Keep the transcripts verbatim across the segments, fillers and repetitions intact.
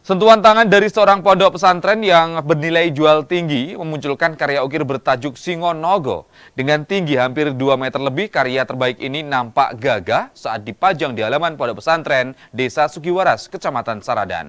Sentuhan tangan dari seorang pondok pesantren yang bernilai jual tinggi memunculkan karya ukir bertajuk Singo Nogo. Dengan tinggi hampir dua meter lebih, karya terbaik ini nampak gagah saat dipajang di halaman pondok pesantren Desa Sugiwaras, Kecamatan Saradan.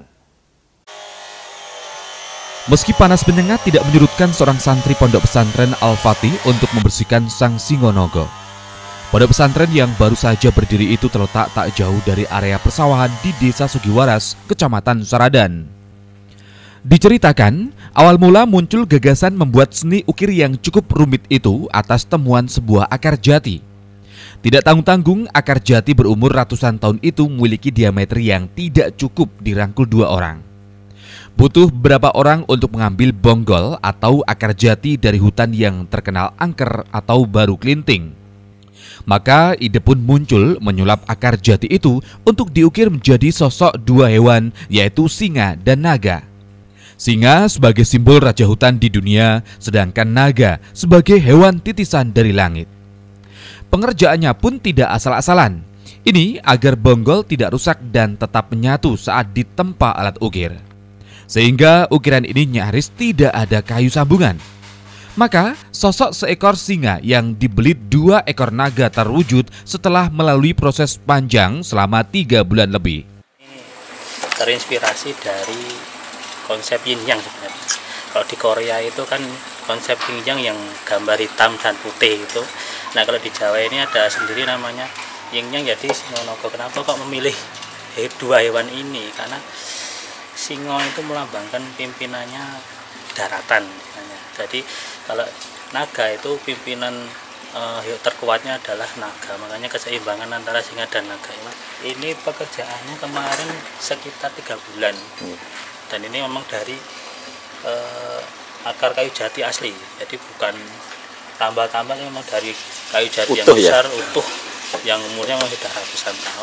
Meski panas menyengat tidak menyurutkan seorang santri pondok pesantren Al-Fatih untuk membersihkan sang Singo Nogo. Pondok pesantren yang baru saja berdiri itu terletak tak jauh dari area persawahan di Desa Sugiwaras, Kecamatan Saradan. Diceritakan, awal mula muncul gagasan membuat seni ukir yang cukup rumit itu atas temuan sebuah akar jati. Tidak tanggung-tanggung, akar jati berumur ratusan tahun itu memiliki diameter yang tidak cukup dirangkul dua orang. Butuh beberapa orang untuk mengambil bonggol atau akar jati dari hutan yang terkenal angker atau baru kelinting. Maka ide pun muncul menyulap akar jati itu untuk diukir menjadi sosok dua hewan, yaitu singa dan naga. Singa sebagai simbol raja hutan di dunia, sedangkan naga sebagai hewan titisan dari langit. Pengerjaannya pun tidak asal-asalan. Ini agar bonggol tidak rusak dan tetap menyatu saat ditempa alat ukir. Sehingga ukiran ini nyaris tidak ada kayu sambungan. Maka sosok seekor singa yang dibelit dua ekor naga terwujud setelah melalui proses panjang selama tiga bulan lebih. Terinspirasi dari konsep yin yang sebenarnya. Kalau di Korea itu kan konsep yin yang yang gambar hitam dan putih itu. Nah kalau di Jawa ini ada sendiri namanya yin yang. Jadi Singo Nogo, kenapa kok memilih dua hewan ini? Karena singo itu melambangkan pimpinannya daratan. Jadi kalau naga itu pimpinan uh, terkuatnya adalah naga, makanya keseimbangan antara singa dan naga. Ini pekerjaannya kemarin sekitar tiga bulan, dan ini memang dari uh, akar kayu jati asli, jadi bukan tambal-tambal, memang dari kayu jati utuh, yang besar, ya? utuh, yang umurnya masih sudah ratusan tahun.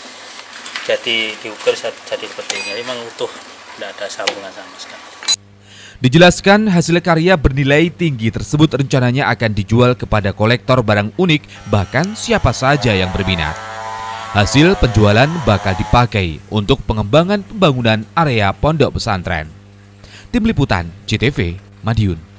Jadi diukir jadi seperti ini, memang utuh, tidak ada sambungan sama sekali. Dijelaskan hasil karya bernilai tinggi tersebut rencananya akan dijual kepada kolektor barang unik, bahkan siapa saja yang berminat. Hasil penjualan bakal dipakai untuk pengembangan pembangunan area pondok pesantren. Tim Liputan C T V, Madiun.